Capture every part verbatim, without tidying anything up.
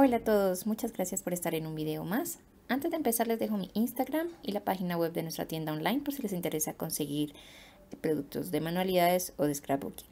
Hola a todos, muchas gracias por estar en un video más. Antes de empezar les dejo mi Instagram y la página web de nuestra tienda online por si les interesa conseguir productos de manualidades o de scrapbooking.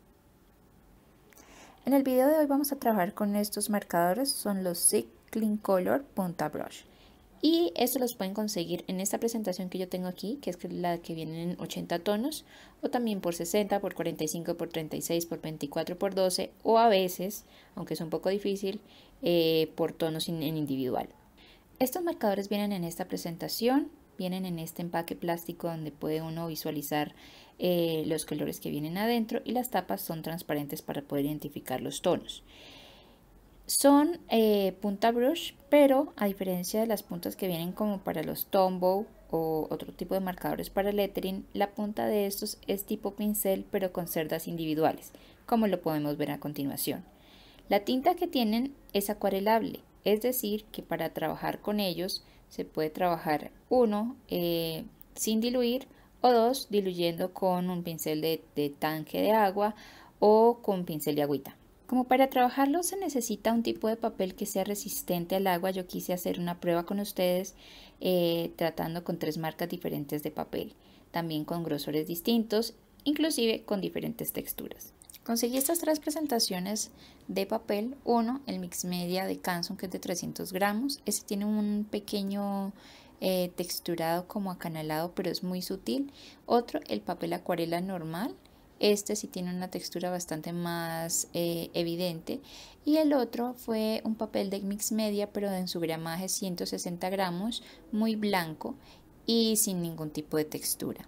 En el video de hoy vamos a trabajar con estos marcadores, son los Zig Clean Color Punta Brush. Y estos los pueden conseguir en esta presentación que yo tengo aquí, que es la que viene en ochenta tonos, o también por sesenta, por cuarenta y cinco, por treinta y seis, por veinticuatro, por doce, o a veces, aunque es un poco difícil, eh, por tonos en individual. Estos marcadores vienen en esta presentación, vienen en este empaque plástico donde puede uno visualizar eh, los colores que vienen adentro, y las tapas son transparentes para poder identificar los tonos. Son eh, punta brush, pero a diferencia de las puntas que vienen como para los Tombow o otro tipo de marcadores para lettering, la punta de estos es tipo pincel pero con cerdas individuales, como lo podemos ver a continuación. La tinta que tienen es acuarelable, es decir que para trabajar con ellos se puede trabajar uno eh, sin diluir o dos diluyendo con un pincel de, de tanque de agua o con pincel de agüita. Como para trabajarlo se necesita un tipo de papel que sea resistente al agua. Yo quise hacer una prueba con ustedes eh, tratando con tres marcas diferentes de papel, también con grosores distintos, inclusive con diferentes texturas. Conseguí estas tres presentaciones de papel. Uno, el Mix Media de Canson, que es de trescientos gramos. Ese tiene un pequeño eh, texturado como acanalado, pero es muy sutil. Otro, el papel acuarela normal. Este sí tiene una textura bastante más eh, evidente. Y el otro fue un papel de Mix Media, pero en su gramaje ciento sesenta gramos, muy blanco y sin ningún tipo de textura.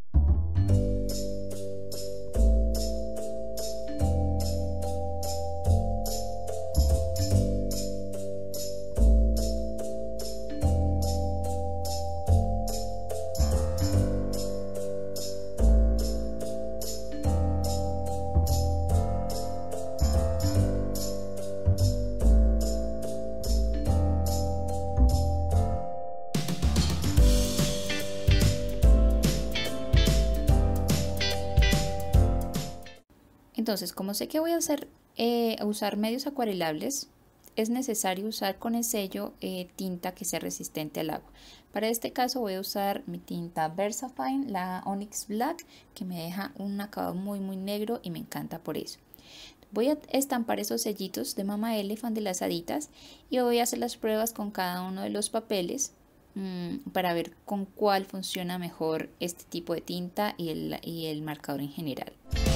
Entonces, como sé que voy a hacer eh, a usar medios acuarelables, es necesario usar con el sello eh, tinta que sea resistente al agua. Para este caso voy a usar mi tinta Versafine, la Onyx Black, que me deja un acabado muy muy negro y me encanta por eso. Voy a estampar esos sellitos de Mama Elephant de las haditas y voy a hacer las pruebas con cada uno de los papeles mmm, para ver con cuál funciona mejor este tipo de tinta y el, y el marcador en general.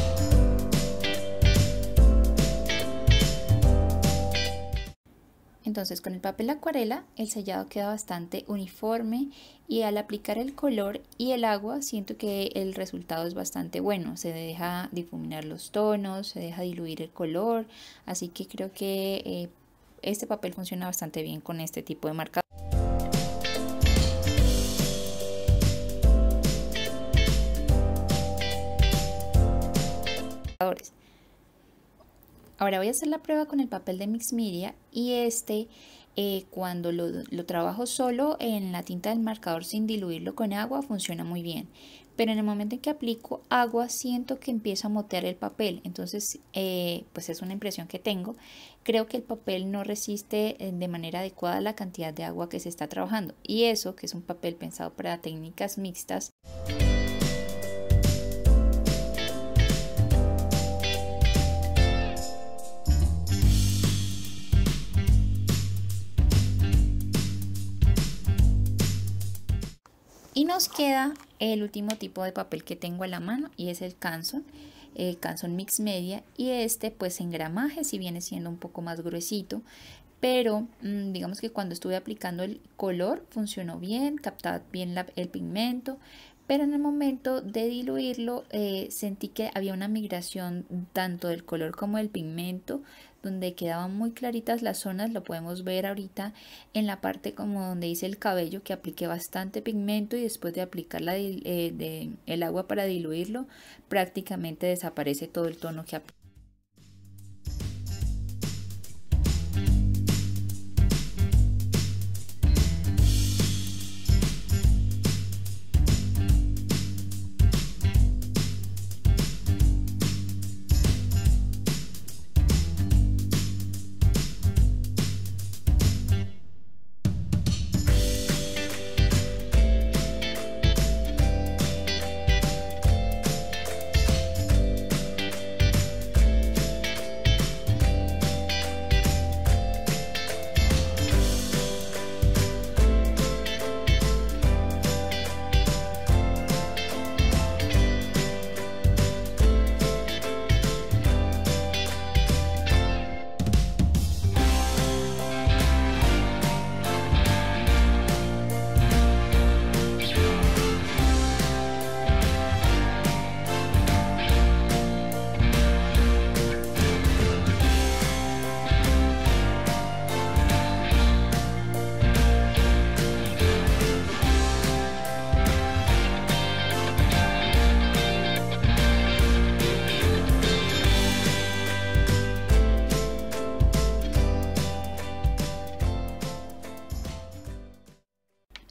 Entonces, con el papel acuarela el sellado queda bastante uniforme y al aplicar el color y el agua siento que el resultado es bastante bueno. Se deja difuminar los tonos, se deja diluir el color, así que creo que eh, este papel funciona bastante bien con este tipo de marcador. Ahora voy a hacer la prueba con el papel de Mix Media y este eh, cuando lo, lo trabajo solo en la tinta del marcador sin diluirlo con agua funciona muy bien. Pero en el momento en que aplico agua siento que empieza a motear el papel, entonces eh, pues es una impresión que tengo. Creo que el papel no resiste de manera adecuada la cantidad de agua que se está trabajando y eso que es un papel pensado para técnicas mixtas. Y nos queda el último tipo de papel que tengo a la mano y es el Canson, el Canson Mix Media, y este pues en gramaje sí viene siendo un poco más gruesito, pero mmm, digamos que cuando estuve aplicando el color funcionó bien, captaba bien la, el pigmento, pero en el momento de diluirlo eh, sentí que había una migración tanto del color como del pigmento, donde quedaban muy claritas las zonas. Lo podemos ver ahorita en la parte como donde hice el cabello, que apliqué bastante pigmento y después de aplicar la, eh, de, el agua para diluirlo prácticamente desaparece todo el tono que apliqué.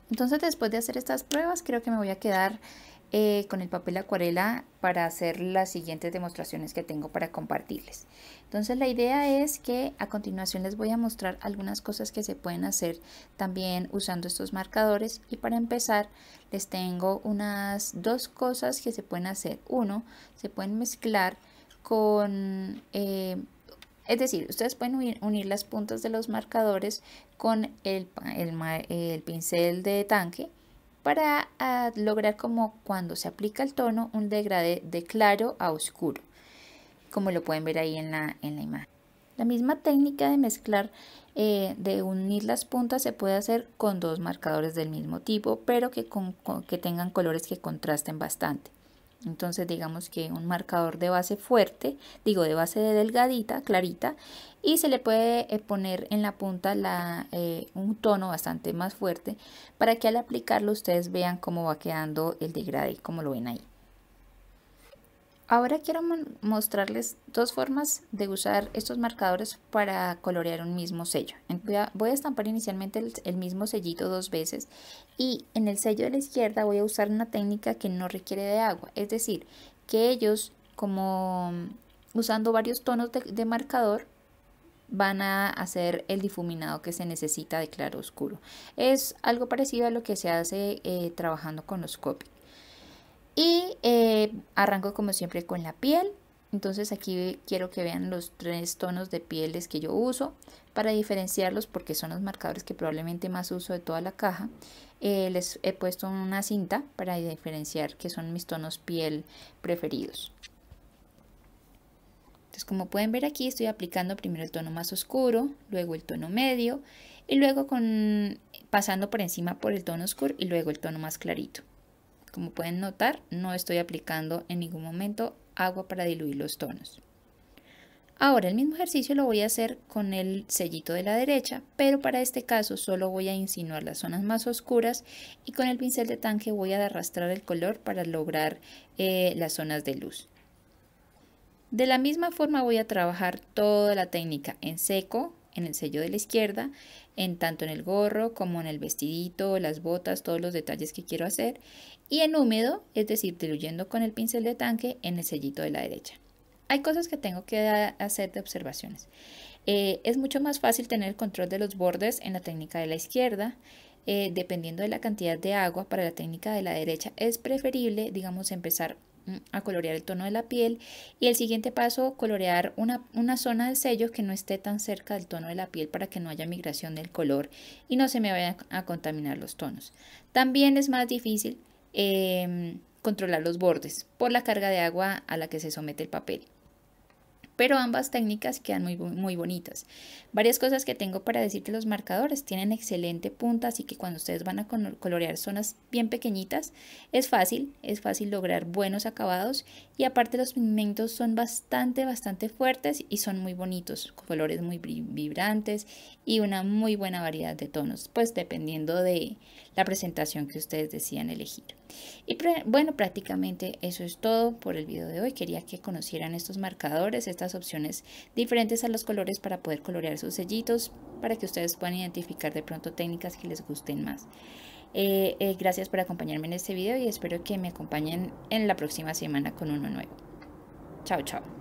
Entonces, después de hacer estas pruebas, creo que me voy a quedar eh, con el papel acuarela para hacer las siguientes demostraciones que tengo para compartirles. Entonces, la idea es que a continuación les voy a mostrar algunas cosas que se pueden hacer también usando estos marcadores. Y para empezar, les tengo unas dos cosas que se pueden hacer. Uno, se pueden mezclar con... Eh, Es decir, ustedes pueden unir, unir las puntas de los marcadores con el, el, el pincel de tanque para uh, lograr como cuando se aplica el tono un degradé de claro a oscuro, como lo pueden ver ahí en la, en la imagen. La misma técnica de mezclar, eh, de unir las puntas se puede hacer con dos marcadores del mismo tipo, pero que, con, con, que tengan colores que contrasten bastante. Entonces digamos que un marcador de base fuerte, digo de base de delgadita, clarita, y se le puede eh, poner en la punta la, eh, un tono bastante más fuerte para que al aplicarlo ustedes vean cómo va quedando el degradé, como lo ven ahí. Ahora quiero mostrarles dos formas de usar estos marcadores para colorear un mismo sello. Voy a, voy a estampar inicialmente el, el mismo sellito dos veces y en el sello de la izquierda voy a usar una técnica que no requiere de agua. Es decir, que ellos, como usando varios tonos de, de marcador, van a hacer el difuminado que se necesita de claro oscuro. Es algo parecido a lo que se hace eh, trabajando con los Copic. Y eh, arranco como siempre con la piel. Entonces aquí quiero que vean los tres tonos de pieles que yo uso para diferenciarlos, porque son los marcadores que probablemente más uso de toda la caja. Eh, les he puesto una cinta para diferenciar que son mis tonos piel preferidos. Entonces, como pueden ver aquí, estoy aplicando primero el tono más oscuro, luego el tono medio y luego con, pasando por encima por el tono oscuro y luego el tono más clarito. Como pueden notar, no estoy aplicando en ningún momento agua para diluir los tonos. Ahora el mismo ejercicio lo voy a hacer con el sellito de la derecha, pero para este caso solo voy a insinuar las zonas más oscuras y con el pincel de tanque voy a arrastrar el color para lograr eh, las zonas de luz. De la misma forma voy a trabajar toda la técnica en seco, en el sello de la izquierda, en tanto en el gorro como en el vestidito, las botas, todos los detalles que quiero hacer, y en húmedo, es decir, diluyendo con el pincel de tanque en el sellito de la derecha. Hay cosas que tengo que hacer de observaciones. Eh, es mucho más fácil tener el control de los bordes en la técnica de la izquierda. Eh, dependiendo de la cantidad de agua, para la técnica de la derecha es preferible, digamos, empezar a colorear el tono de la piel y el siguiente paso colorear una, una zona del sello que no esté tan cerca del tono de la piel para que no haya migración del color y no se me vayan a contaminar los tonos. También es más difícil eh, controlar los bordes por la carga de agua a la que se somete el papel. Pero ambas técnicas quedan muy, muy bonitas. Varias cosas que tengo para decir que los marcadores tienen excelente punta, así que cuando ustedes van a colorear zonas bien pequeñitas, es fácil, es fácil lograr buenos acabados y aparte los pigmentos son bastante, bastante fuertes y son muy bonitos, colores muy vibrantes y una muy buena variedad de tonos, pues dependiendo de la presentación que ustedes decidan elegir. Y bueno, prácticamente eso es todo por el video de hoy. Quería que conocieran estos marcadores, estas opciones diferentes a los colores para poder colorear sus sellitos, para que ustedes puedan identificar de pronto técnicas que les gusten más. Eh, eh, gracias por acompañarme en este video y espero que me acompañen en la próxima semana con uno nuevo. Chao, chao.